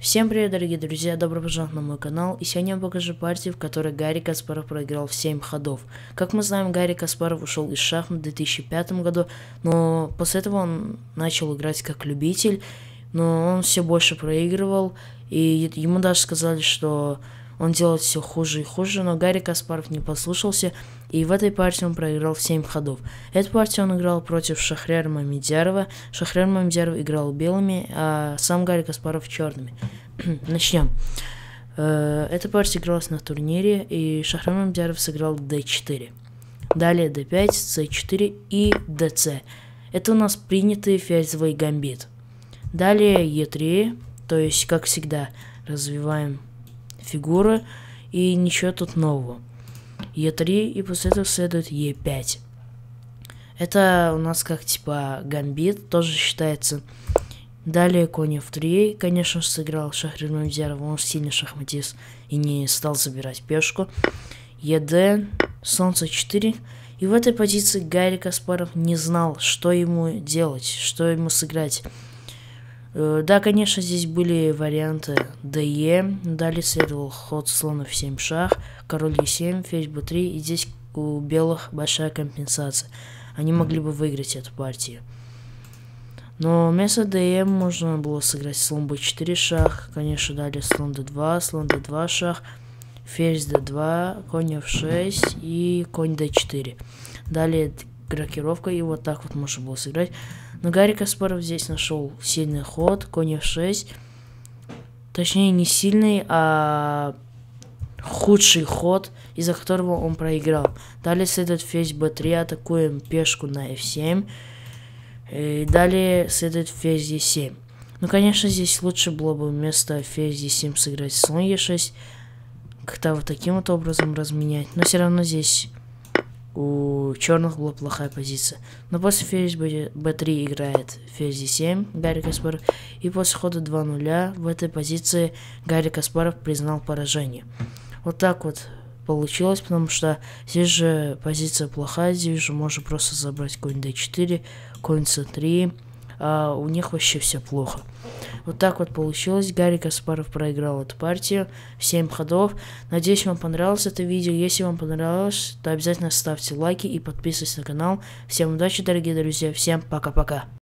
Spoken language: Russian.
Всем привет, дорогие друзья, добро пожаловать на мой канал, и сегодня я вам покажу партию, в которой Гарри Каспаров проиграл в 7 ходов. Как мы знаем, Гарри Каспаров ушел из шахмат в 2005 году, но после этого он начал играть как любитель, но он все больше проигрывал, и ему даже сказали, что он делает все хуже и хуже, но Гарри Каспаров не послушался, и в этой партии он проиграл в 7 ходов. Эту партию он играл против Шахрияра Мамедьярова. Шахрияр Мамедьяров играл белыми, а сам Гарри Каспаров черными. Начнем. Эта партия игралась на турнире, и Шахрияр Мамедьяров сыграл d4. Далее d5, c4 и dc. Это у нас принятый ферзевый гамбит. Далее e3, то есть, как всегда, развиваем фигуры, и ничего тут нового. e3, и после этого следует e5. Это у нас как типа гамбит, тоже считается. Далее конь f3, конечно же, сыграл Шахрияр Мамедьяров, он сильный шахматист и не стал забирать пешку. ед, слон c4, и в этой позиции Гарри Каспаров не знал, что ему делать, что ему сыграть. Да, конечно, здесь были варианты de, далее следовал ход слона в 7 шах, король e7, ферзь b3, и здесь у белых большая компенсация. Они могли бы выиграть эту партию. Но вместо de можно было сыграть слон b4 шах, конечно, далее слон d2 шах, ферзь d2, конь f6 и конь d4. Далее рокировка, и вот так вот можно было сыграть. Но Гарри Каспаров здесь нашел сильный ход, конь f6. Точнее, не сильный, а худший ход, из-за которого он проиграл. Далее следует ферзь b3, атакуем пешку на f7. И далее следует ферзь e7. Ну, конечно, здесь лучше было бы вместо ферзь e7 сыграть слон e6. Как-то вот таким вот образом разменять. Но все равно здесь у черных была плохая позиция. Но после ферзь b3 играет ферзь e7 Гарри Каспаров. И после хода 2-0 в этой позиции Гарри Каспаров признал поражение. Вот так вот получилось, потому что здесь же позиция плохая. Здесь же можно просто забрать конь d4, конь c3. А у них вообще все плохо. Вот так вот получилось. Гарри Каспаров проиграл эту партию в 7 ходов. Надеюсь, вам понравилось это видео. Если вам понравилось, то обязательно ставьте лайки и подписывайтесь на канал. Всем удачи, дорогие друзья. Всем пока-пока.